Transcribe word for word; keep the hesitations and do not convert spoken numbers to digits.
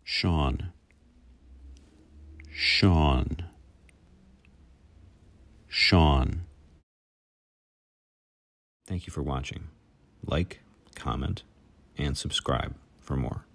Sean, Sean, Sean. Thank you for watching. Like, comment, and subscribe for more.